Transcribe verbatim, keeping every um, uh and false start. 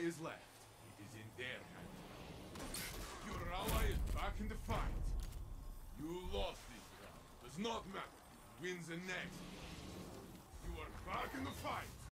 ally is left. It is in their hands now. Your ally is back in the fight. You lost this round. Does not matter. Wins the next. You are back in the fight.